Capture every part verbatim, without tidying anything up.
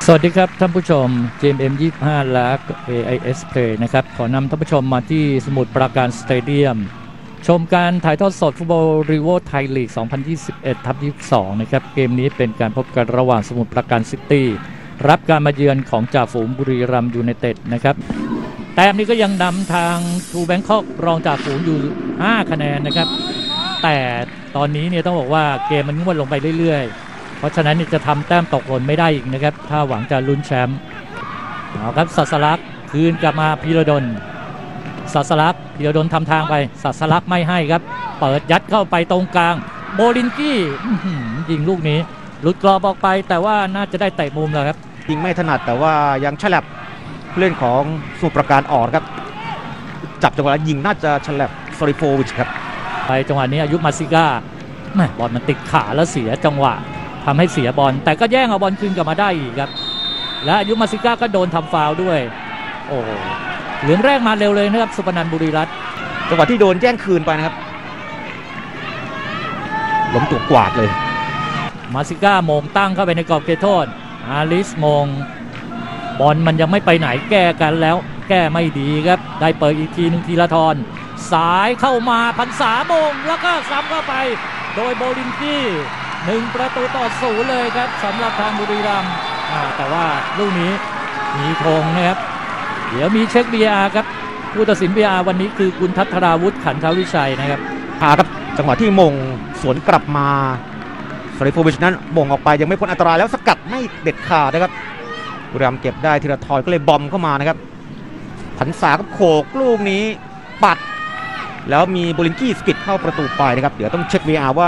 สวัสดีครับท่านผู้ชม จี เอ็ม เอ็ม ยี่สิบห้า และ เอ ไอ เอส Play นะครับขอนำท่านผู้ชมมาที่สมุทรปราการสเตเดียมชมการถ่ายทอดสดฟุตบอลรีโวไทยลีก สองพันยี่สิบเอ็ด ทับ ยี่สิบสอง นะครับเกมนี้เป็นการพบกันระหว่างสมุทรปราการซิตี้รับการมาเยือนของจ่าฝูงบุรีรัมย์ยูไนเต็ดนะครับแต้มนี้ก็ยังนำทางทูแบงคอกรองจ่าฝูงอยู่ห้าคะแนนนะครับแต่ตอนนี้เนี่ยต้องบอกว่าเกมมันงวดลงไปเรื่อยๆเพราะฉะนั้นจะทำแต้มตกหล่นไม่ได้อีกนะครับถ้าหวังจะลุ้นแชมป์เอาครับศาสลักษณ์คืนกลับมาพีระดลศาสลักษณ์พีระดลทำทางไปศาสลักษณ์ไม่ให้ครับเปิดยัดเข้าไปตรงกลางโบลินกี้ยิงลูกนี้หลุดกรอบออกไปแต่ว่าน่าจะได้เตะมุมแล้วครับยิงไม่ถนัดแต่ว่ายังฉลับเล่นของสมุทรปราการออกครับจับจังหวะยิงน่าจะฉลับซอริโฟวิชครับไปจังหวะนี้อายุมาซิก้าบอลมันติดขาแล้วเสียจังหวะทำให้เสียบอลแต่ก็แย่งเอาบอลคืนกลับมาได้อีกครับและอายุมาซิก้าก็โดนทำฟาวล์ด้วยโอ้เหลืองแรกมาเร็วเลยนะครับสุพนันท์บุรีรัตน์จังหวะที่โดนแย่งคืนไปนะครับล้มตัวกวาดเลยมาซิก้าโมงตั้งเข้าไปในกรอบเขตโทษอาริสโมงบอลมันยังไม่ไปไหนแก้กันแล้วแก้ไม่ดีครับได้เปิดอีกทีนึงทีละทอนสายเข้ามาพันษาโมงแล้วก็ซ้ำเข้าไปโดยโบลินกี้หนึ่งประตูต่อศูนย์เลยครับสำหรับทางบุรีรัมย์แต่ว่าลูกนี้มีธงนะครับเดี๋ยวมีเช็ค บี อาร์ ครับผู้ตัดสิน บี อาร์ วันนี้คือคุณทัศราวุฒิขันธวิชัยนะครับครับจังหวะที่มงสวนกลับมาซาริโฟวิชนั้นมงออกไปยังไม่พ้นอันตรายแล้วสกัดไม่เด็ดขาดนะครับบุรีรัมย์เก็บได้ธีรทรก็เลยบอมเข้ามานะครับผันษากับโขกลูกนี้ปัดแล้วมีโบลินกี้สกิดเข้าประตูไปนะครับเดี๋ยวต้องเช็ค บี อาร์ ว่า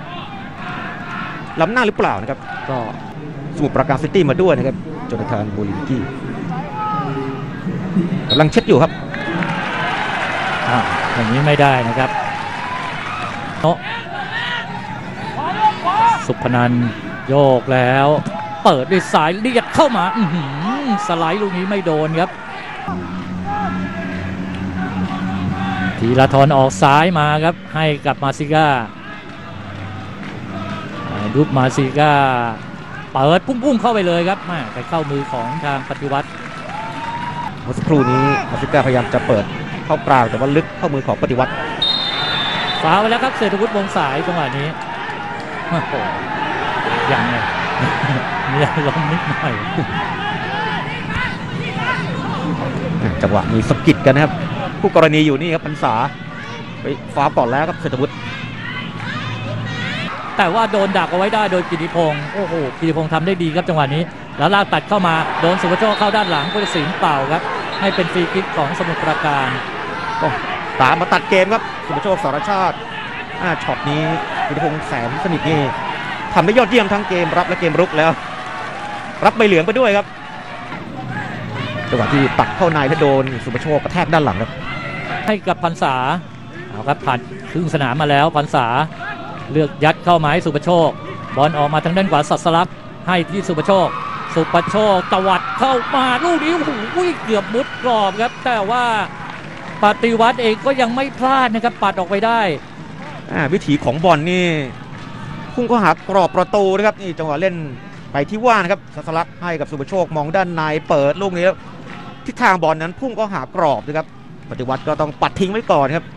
ล้ำหน้าหรือเปล่านะครับก็สมุทรปราการซิตี้มาด้วยนะครับโจนาธานโบลินกี้กำลังเช็คอยู่ครับอ่าอย่างนี้ไม่ได้นะครับโนสุพนันท์โยกแล้วเปิดด้วยสายเลียดเข้ามาอื้อหือสไลด์ลูกนี้ไม่โดนครับธีรทรออกซ้ายมาครับให้กับมาซิก้ารูปมาซิก้าเปิดพุ่งๆเข้าไปเลยครับมาไปเข้ามือของทางปฏิวัติเมื่อสักครู่นี้มาซิก้าพยายามจะเปิดเข้ากลางแต่ว่าลึกเข้ามือของปฏิวัติฟาวไปแล้วครับเศรษฐวุฒิวงศ์สายจังหวะนี้โอ้โหยังไงมีลมนิดหน่อยจังหวะมีสกิดกันนะครับผู้กรณีอยู่นี่ครับพรรษาไปฟ้าก่อนแล้วครับเศรษฐวุฒิแต่ว่าโดนดักเอาไว้ได้โดยกิติพงศ์โอ้โหกิติพงศ์ทำได้ดีครับจังหวะนี้แล้วลากตัดเข้ามาโดนสุภโชคเข้าด้านหลังผู้ตัดสินเป่าครับให้เป็นฟรีคิกของสมุทรปราการก็ตามมาตัดเกมครับสุภโชคสารชาติช็อตนี้กิติพงศ์แสนสนิทนี่ทำได้ยอดเยี่ยมทั้งเกมรับและเกมรุกแล้วรับใบเหลืองไปด้วยครับจังหวะที่ตัดเข้าในถ้าโดนสุภโชคกระแทกด้านหลังครับให้กับพรรษาเอาครับผ่านครึ่งสนามมาแล้วพรรษาเลือกยัดเข้ามาให้สุภโชคบอลออกมาทางด้านขวาศาสลักษณ์ให้ที่สุภโชคสุภโชคตวัดเข้ามาลูกนี้โอ้โหเกือบมุดกรอบครับแต่ว่าปฏิวัติเองก็ยังไม่พลาดนะครับปัดออกไปได้วิถีของบอลนี่พุ่งเข้าหากรอบประตูนะครับนี่จังหวะเล่นไปที่ว่างนะครับศาสลักษณ์ให้กับสุภโชคมองด้านในเปิดลูกนี้ทิศทางบอลนั้นพุ่งเข้าหากรอบนะครับปฏิวัติก็ต้องปัดทิ้งไว้ก่อนครับ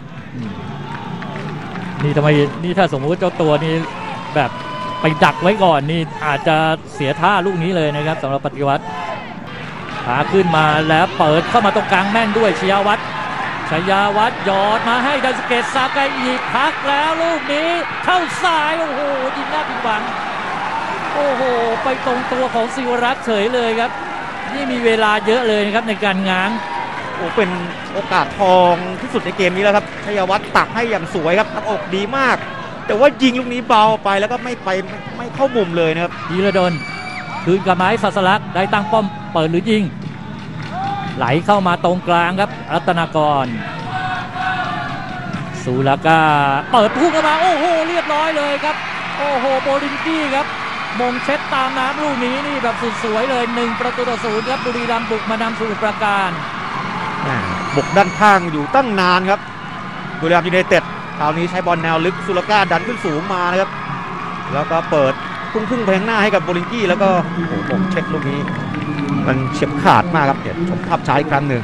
นี่ทำไมนี่ถ้าสมมติเจ้าตัวนี้แบบไปดักไว้ก่อนนี่อาจจะเสียท่าลูกนี้เลยนะครับสำหรับปฏิวัติหาขึ้นมาแล้วเปิดเข้ามาตรงกลางแม่นด้วยชยวัฒน์ชยวัฒน์หยอดมาให้ดันสเกตซากาอีกพักแล้วลูกนี้เข้าซ้ายโอ้โหยิงหน้าผิดหวังโอ้โหไปตรงตัวของศิวรักษ์เฉยเลยครับนี่มีเวลาเยอะเลยนะครับในการง้างโอ้เป็นโอกาสทองที่สุดในเกมนี้แล้วครับชยวัฒน์ตักให้อย่างสวยครับตักอกดีมากแต่ว่ายิงลูกนี้เบาไปแล้วก็ไม่ไปไม่เข้ามุมเลยนะครับธีรดลคืนกับไม้ศาสลักษณ์ได้ตั้งป้อมเปิดหรือยิงไหลเข้ามาตรงกลางครับรัตนากรสุลากาเปิดพุ่งเข้ามาโอ้โหเรียบร้อยเลยครับโอ้โหโบลินกี้ครับมงเช็ดตามน้ำลูกนี้นี่แบบสุดสวยเลยหนึ่งประตูต่อศูนย์ครับบุรีรัมย์บุกมานำสมุทรปราการบุกด้านข้างอยู่ตั้งนานครับบุรีรัมย์ยูไนเต็ดคราวนี้ใช้บอลแนวลึกสุลากาดันขึ้นสูงมานะครับแล้วก็เปิดพุ่งพุ่งแพงหน้าให้กับโบลิงกี้แล้วก็โอ้โหผมเช็คลูกนี้มันเฉียบขาดมากครับเดี๋ยวชมภาพช้าอีกครั้งหนึ่ง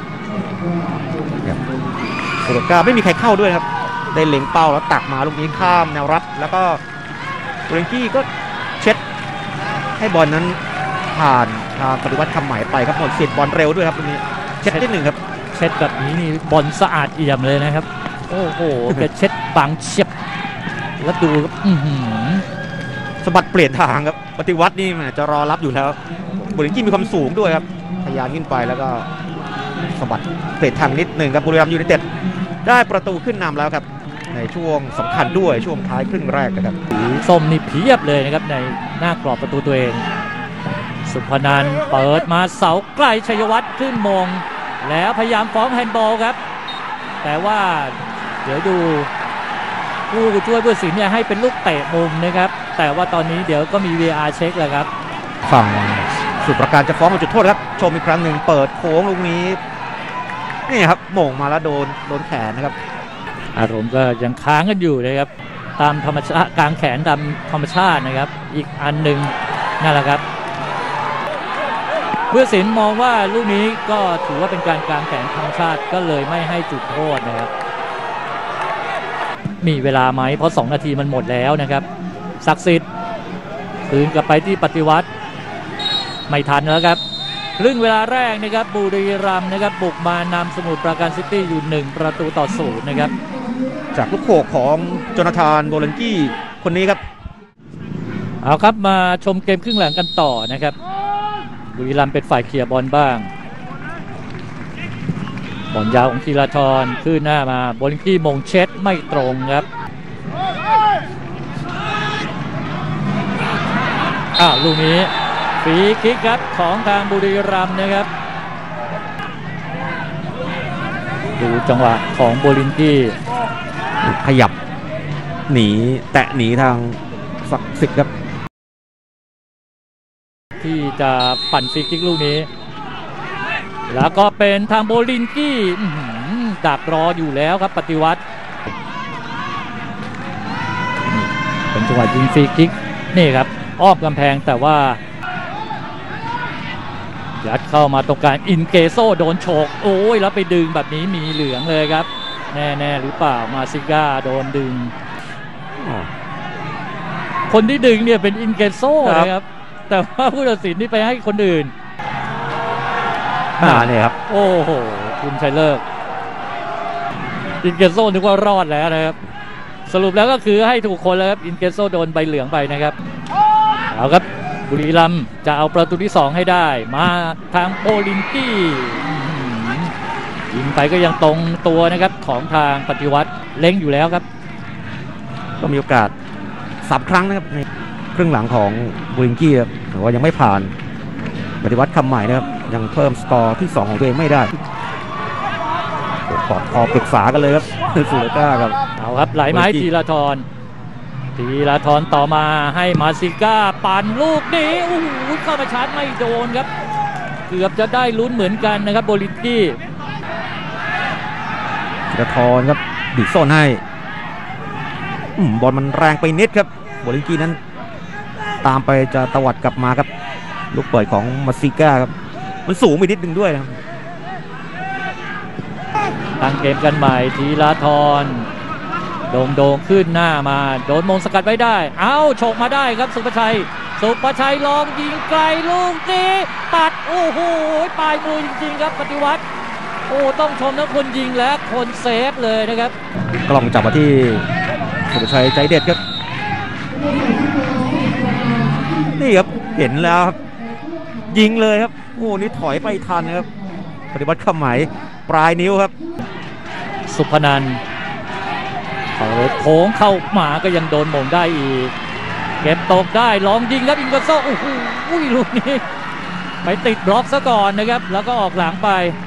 โซโลกาไม่มีใครเข้าด้วยครับได้เล็งเป้าแล้วตักมาลูกนี้ข้ามแนวรับแล้วก็โบลิงกี้ก็เช็ดให้บอลนั้นผ่านทางปฏิวัติคำหมายไปครับหมดสิทธิ์บอลเร็วด้วยครับลูกนี้เช็ดที่หนึ่งครับเช็ดแบบนี้นี่บอลสะอาดเอี่ยมเลยนะครับโอ้โหแกเช็ดบังเฉียบแล้วดูครับสะบัดเปลี่ยนทางครับปฏิวัตินี่จะรอรับอยู่แล้วโบลิงกี้มีความสูงด้วยครับพยายามขึ้นไปแล้วก็สะบัดเปลี่ยนทางนิดหนึ่งครับบุรีรัมย์ยูไนเต็ดได้ประตูขึ้นนำแล้วครับในช่วงสำคัญด้วยช่วงท้ายครึ่งแรกนะครับส้มนี่เพียบเลยนะครับในหน้ากรอบประตูตัวเองสุพนันท์เปิดมาเสาใกล้ชัยวัฒน์ขึ้นมงแล้วพยายามฟ้องแฮนด์บอลครับแต่ว่าเดี๋ยวดูผู้ช่วยผู้ตัดสินเนี่ยให้เป็นลูกเตะมุมนะครับแต่ว่าตอนนี้เดี๋ยวก็มี วี อาร์ เช็คแล้วครับฝั่งสุประการจะฟ้องมาจุดโทษครับชมอีกครั้งหนึ่งเปิดโค้งลูกนี้นี่ครับโหม่งมาแล้วโดนโดนแขนนะครับอารมณ์ก็ยังค้างกันอยู่นะครับตามธรรมชาติกลางแขนตามธรรมชาตินะครับอีกอันหนึ่งนั่นแหละครับผู้ตัดสินมองว่าลูกนี้ก็ถือว่าเป็นการกลางแขนธรรมชาติก็เลยไม่ให้จุดโทษนะครับมีเวลาไหมเพราะสองนาทีมันหมดแล้วนะครับศักดิ์สิทธิ์คืนกลับไปที่ปฏิวัติไม่ทันแล้วครับครึ่งเวลาแรกนะครับบุรีรัมย์นะครับบุกมานำสมุทรปราการซิตี้อยู่หนึ่งประตูต่อศูนย์นะครับจากลูกโขกของโจนาธานโบลันกี้คนนี้ครับเอาครับมาชมเกมครึ่งหลังกันต่อนะครับบุรีรัมย์เป็นฝ่ายเคลียร์บอลบ้างบอลยาวของธีรธรขึ้นหน้ามาโบลิงกี้มงเช็ดไม่ตรงครับอ้าวลูกนี้ฟรีคิกครับของทางบุรีรัมย์นะครับดูจังหวะของโบลิงกี้ขยับหนีแตะหนีทางศักดิ์สิทธิ์ครับที่จะปั่นฟรีคิกลูกนี้แล้วก็เป็นทางโบลิงกี้ดักรออยู่แล้วครับปฏิวัติเป็นจังหวะยิงฟรีคิกนี่ครับอ้อมกำแพงแต่ว่ายัดเข้ามาตรงกลางอินเกโซโดนโฉกโอ้ยแล้วไปดึงแบบนี้มีเหลืองเลยครับแน่ๆหรือเปล่ามาซิก้าโดนดึงคนที่ดึงเนี่ยเป็นอินเกโซนะครับแต่ว่าผู้ตัดสินนี่ไปให้คนอื่นอ่าเนี่ยครับโอ้โหคุณชัยเลิกอินเกโซนึกว่ารอดแล้วนะครับสรุปแล้วก็คือให้ถูกคนแล้วครับอินเกโซโดนใบเหลืองไปนะครับเอาครับบุรีรัมย์จะเอาประตูที่สองให้ได้มาทางโบลิงกี้ยิงไปก็ยังตรงตัวนะครับของทางปฏิวัติเล็งอยู่แล้วครับก็มีโอกาสสามครั้งนะครับในครึ่งหลังของโบลิงกี้ครับแต่ว่ายังไม่ผ่านปฏิวัติคำใหม่นะครับยังเพิ่มสกอร์ที่สองของตัวเองไม่ได้กอดคอปรึกษากันเลยครับสุรก้าครับเอาครับไหลไม้ธีรธรธีรธรต่อมาให้มาซิก้าปั่นลูกนี้โอ้โหเข้ามาชาร์จไม่โดนครับเกือบจะได้ลุ้นเหมือนกันนะครับโบลิงกี้ธีรธรครับดิโซนให้บอลมันแรงไปนิดครับโบลิงกี้นั้นตามไปจะตวัดกลับมาครับลูกเปิดของมาซิก้าครับมันสูงไปนิดนึงด้วยนะตั้งเกมกันใหม่ธีรธรโด่งโด่งขึ้นหน้ามาโดนมงสกัดไว้ได้เอ้าโฉกมาได้ครับสุภชัยสุภชัยลองยิงไกลลูกนี้ปัดโอ้โหปลายมือจริงๆครับปฏิวัติโอ้ต้องชมทั้งคนยิงและคนเซฟเลยนะครับกล้องจับมาที่สุภชัยใจเด็ดครับนี่ครับเห็นแล้วครับยิงเลยครับโอ้นี่ถอยไปทันครับปฏิวัติคำหมายปลายนิ้วครับสุพนันท์เปิดโค้งเข้ามาก็ยังโดนหม่งได้อีกเก็บตกได้ลองยิงครับอินโกโซโอ้โหลูกนี้ไปติดบล็อกซะก่อนนะครับแล้วก็ออกหลังไป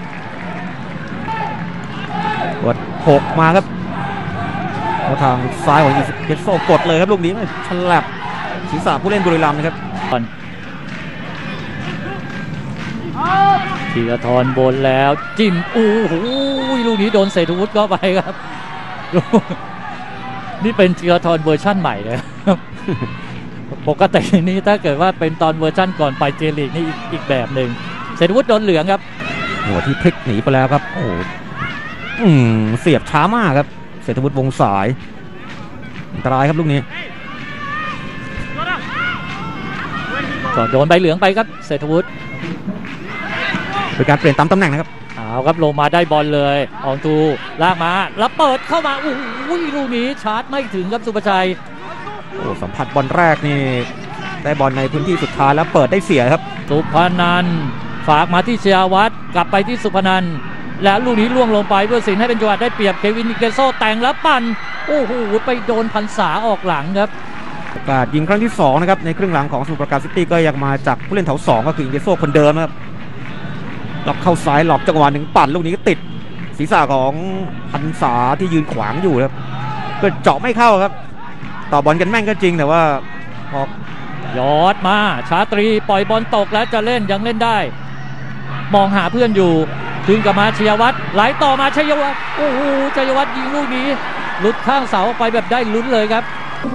กดหกมาครับเอาทางซ้ายของอินโกโซกดเลยครับลูกนี้มันฉลับศีรษะผู้เล่นบุรีรัมย์นะครับธีรธรบนแล้วจิ้มโอ้โหลูกนี้โดนเศรษฐวุฒิก็ไปครับนี่เป็นธีรธรเวอร์ชั่นใหม่เลยครับปกตินี่ถ้าเกิดว่าเป็นตอนเวอร์ชั่นก่อนไปเจลีกนี่อีกอีกแบบหนึ่งเศรษฐวุฒิโดนเหลืองครับหัวที่พลิกหนีไปแล้วครับโอ้อืมเสียบช้ามากครับเศรษฐวุฒิวงสายอันตรายครับลูกนี้ก็โดนใบเหลืองไปครับเศรษฐวุฒิเป็นการเปลี่ยนตามตำแหน่งนะครับเอาครับลงมาได้บอลเลยอองตูลากมาแล้วเปิดเข้ามาโอ้ยลูกนี้ชาร์จไม่ถึงครับสุภชัยโอ้สัมผัสบอลแรกนี่ได้บอลในพื้นที่สุดท้ายแล้วเปิดได้เสียครับสุพนันฝากมาที่เชียวัตรกลับไปที่สุพนันแล้วลูกนี้ล่วงลงไปเพื่อสิงห์ให้เป็นจังหวะได้เปรียบเควินนิเกโซแต่งแล้วปั่นโอ้โหไปโดนพันษาออกหลังครับโอกาสยิงครั้งที่สองนะครับในครึ่งหลังของสมุทรปราการซิตี้ก็ยังมาจากผู้เล่นแถวสองก็คืออินเกโซคนเดิมครับหลอกเข้าซ้ายหลอกจังหวะหนึ่งปั่นลูกนี้ก็ติดศีรษะของพันษาที่ยืนขวางอยู่ครับก็เจาะไม่เข้าครับต่อบอลกันแม่งก็จริงแต่ว่าพอยอดมาชาตรีปล่อยบอลตกแล้วจะเล่นยังเล่นได้มองหาเพื่อนอยู่คืนกลับมาชัยวัฒน์ไหลต่อมาชัยวัฒน์โอ้โหชัยวัฒน์ยิงลูกนี้หลุดข้างเสาไปแบบได้ลุ้นเลยครับ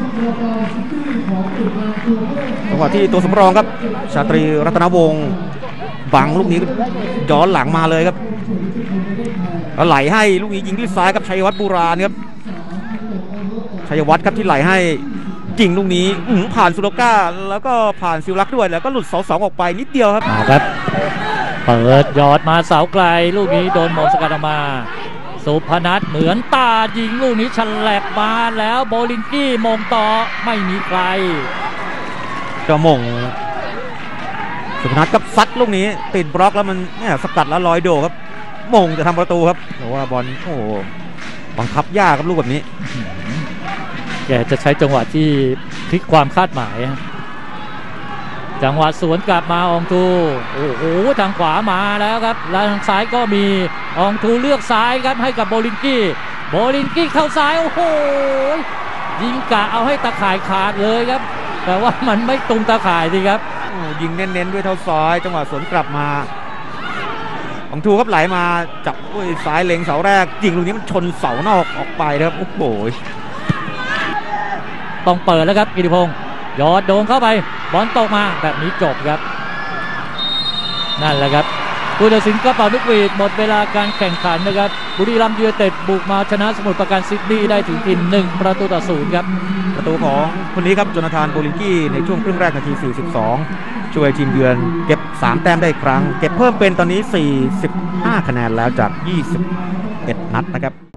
จังหวะที่ตัวสำรองครับชาตรีรัตนวงศ์บังลูกนี้ย้อนหลังมาเลยครับแล้วไหลให้ลูกนี้ยิงที่ซ้ายกับชัยวัฒน์บูราณครับชัยวัฒน์ครับที่ไหลให้ยิงลูกนี้ผ่านสุโลก้าแล้วก็ผ่านซิลลักด้วยแล้วก็หลุดเสาสองออกไปนิดเดียวครับครับเปิดยอดมาเสาไกลลูกนี้โดนมงสกัดออกมาสุพนัทเหมือนตายิงลูกนี้ฉลับมาแล้วโบลิงกี้มงต่อไม่มีใครก็มงสุพนัทกับซัดลูกนี้ติดบล็อกแล้วมันเนี่ยสกัดแล้วลอยโดครับมงจะทำประตูครับแต่ว่าบอลโอ้บังคับยากครับลูกแบบนี้แกจะใช้จังหวะที่พลิกความคาดหมายจังหวะสวนกลับมาอองทูโอ้โหทางขวามาแล้วครับแล้วทางซ้ายก็มีอองทูเลือกซ้ายครับให้กับโบลิงกี้โบลิงกี้เข้าซ้ายโอ้โหยิงกะเอาให้ตะข่ายขาดเลยครับแต่ว่ามันไม่ตรงตะข่ายสิครับยิงเน้นๆด้วยเท้าซ้ายจังหวะสวนกลับมาอองทูครับไหลมาจับด้วยซ้ายเล็งเสาแรกยิงลูกนี้มันชนเสานอกออกไปครับโอ้โหต้องเปิดแล้วครับกิติพงศ์ยอดโดนเข้าไปบอลตกมาแบบนี้จบครับนั่นแหละครับผู้ตัดสินก็เป่านกหวีดหมดเวลาการแข่งขันนะครับบุรีรัมย์ยูไนเต็ดบุกมาชนะสมุทรปราการซิตี้ได้ถึงทีหนึ่งประตูต่อศูนย์ครับประตูของคนนี้ครับโจนาธานโบลิงกี้ในช่วงครึ่งแรกนาทีสี่สิบสองช่วยทีมเยือนเก็บสามแต้มได้ครั้งเก็บเพิ่มเป็นตอนนี้สี่สิบห้าคะแนนแล้วจากยี่สิบเอ็ดนัดนะครับ